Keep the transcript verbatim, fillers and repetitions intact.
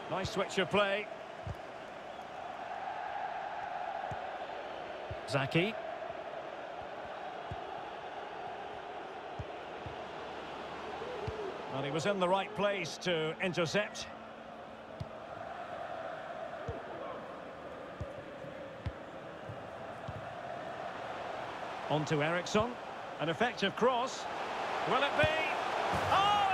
Nice switch of play. Zaki. And he was in the right place to intercept. On to Ericsson. An effective cross. Will it be? Oh!